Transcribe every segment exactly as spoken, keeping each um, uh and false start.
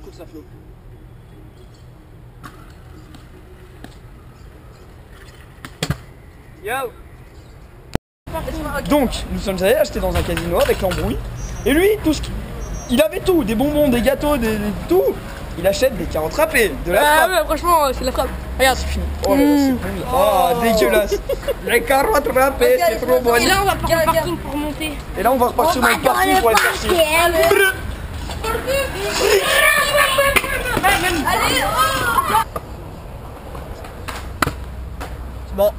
écoute ça, Flo. Yo. Donc, nous sommes allés acheter dans un casino avec l'embrouille. Et lui, tout ce qui... il avait tout, des bonbons, des gâteaux, des, des... tout. Il achète des carottes râpées, de la ah, frappe. Ouais, franchement, c'est de la frappe. Regarde, c'est fini. Oh, là, c'est bon. Oh, dégueulasse. Les carottes râpées, c'est trop bon. Et là, on va prendre le parking pour monter. Et là, on va repartir dans le parking pour aller chercher. Allez, oh. C'est bon.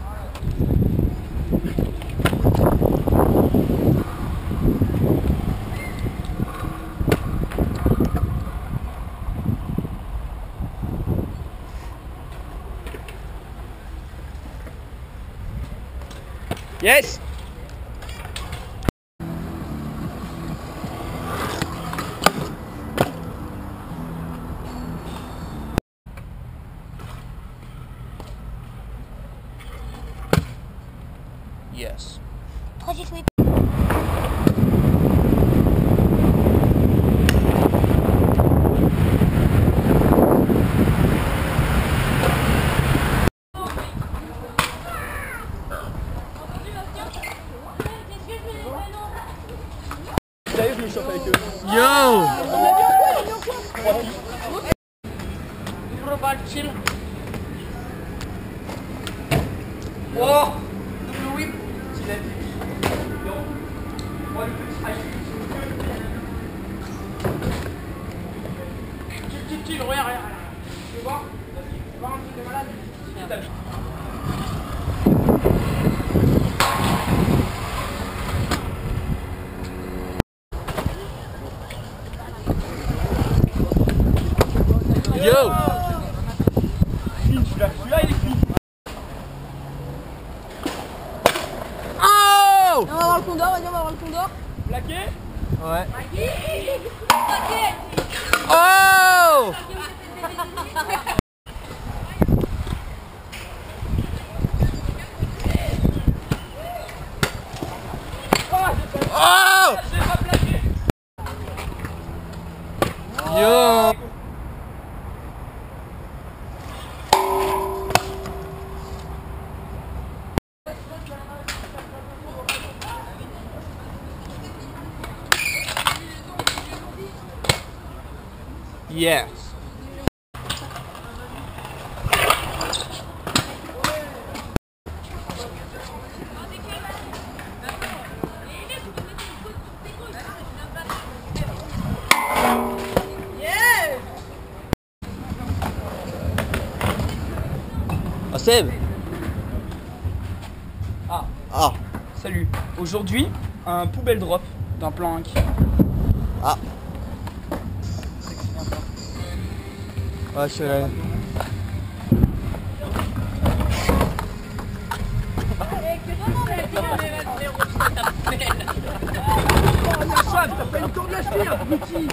Yes! Yes. Project Whip. Je me chauffe avec eux. Yo! Oh! Double whip! Gilet. Moi, le petit high. Chill, chill, chill, regarde, regarde. Tu veux voir? Vas-y, tu vois un truc de malade? Viens, t'as vu. Yo! Celui-là, il est clean. Oh! On va voir le condor, vas-y, on va voir le condor. Plaqué? Ouais. Plaqué. Oh! Oh! J'ai pas plaqué. Yo! Yes. Ah, Seb. Ah, Ah. salut. Aujourd'hui, un poubelle drop d'un plan Inc. Ah. Ouais, je suis là. Chad, t'as pas eu le temps de l'acheter, abruti.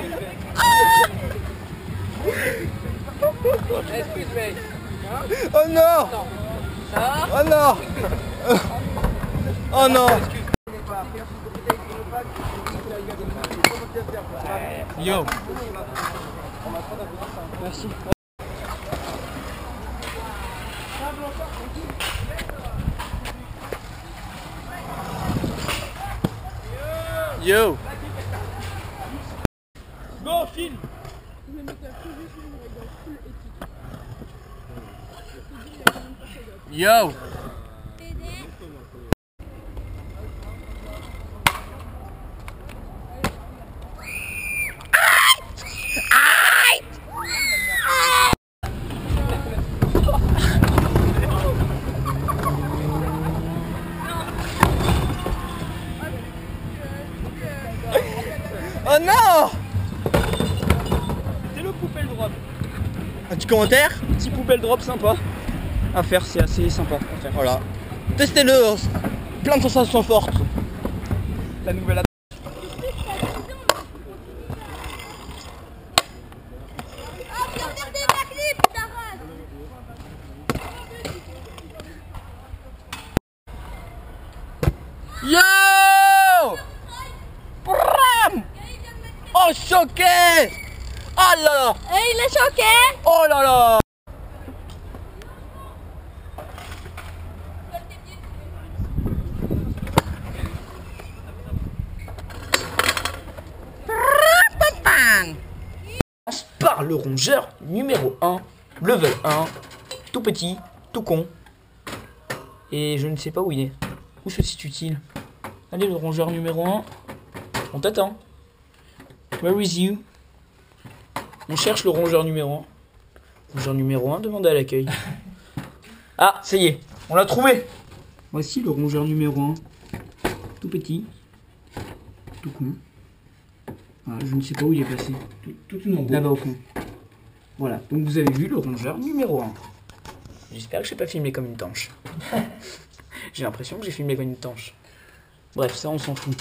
Excuse mec. Oh non! Oh non! Oh non! Yo! Merci. Yo! Go, film. Yo! Oh non! C'est le poubelle drop. Un petit commentaire? Petit poubelle drop sympa à faire, c'est assez sympa à faire. Voilà. Testez-le! Plein de sensations fortes. La nouvelle. Yo! Bram! Oh, choqué! Oh là là. Et il est choqué. Oh là là. Par le rongeur numéro un, level un, tout petit, tout con. Et je ne sais pas où il est. Où se situe-t-il? Allez, le rongeur numéro un, on t'attend. Where is you? On cherche le rongeur numéro un. Rongeur numéro un, demande à l'accueil. Ah, ça y est, on l'a trouvé. Voici le rongeur numéro un. Tout petit, tout con. Ah, je ne sais pas où il est passé. Tout, tout là-bas au fond. Voilà, donc vous avez vu le rongeur numéro un. J'espère que je n'ai pas filmé comme une tanche. J'ai l'impression que j'ai filmé comme une tanche. Bref, ça on s'en fout.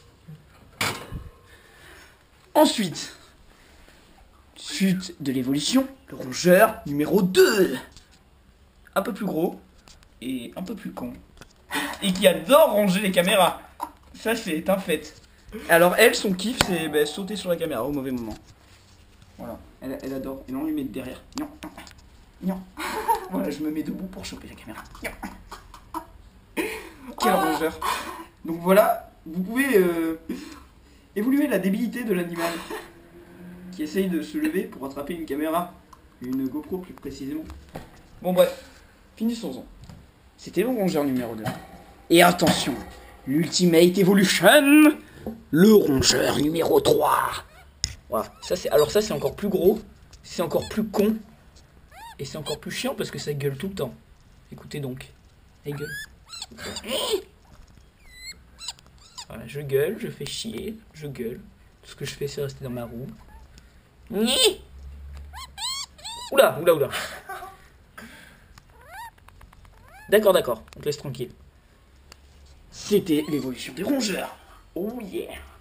Ensuite, suite de l'évolution, le rongeur numéro deux. Un peu plus gros et un peu plus con. Et qui adore ranger les caméras. Ça c'est un fait. Alors elle, son kiff, c'est bah, sauter sur la caméra au mauvais moment. Voilà, elle, elle adore. Et là on lui met derrière. Non, non. Voilà, je me mets debout pour choper la caméra. Quel rongeur. Donc voilà, vous pouvez euh, évoluer la débilité de l'animal qui essaye de se lever pour attraper une caméra. Une GoPro plus précisément. Bon bref, finissons-en. C'était le rongeur numéro deux. Et attention, l'Ultimate Evolution, le rongeur numéro trois. Voilà, ça c'est, alors ça c'est encore plus gros, c'est encore plus con, et c'est encore plus chiant parce que ça gueule tout le temps. Écoutez donc, elle gueule. Voilà, je gueule, je fais chier, je gueule. Tout ce que je fais c'est rester dans ma roue. Oula, oula, oula. D'accord, d'accord, on te laisse tranquille. C'était l'évolution des rongeurs. Oh yeah.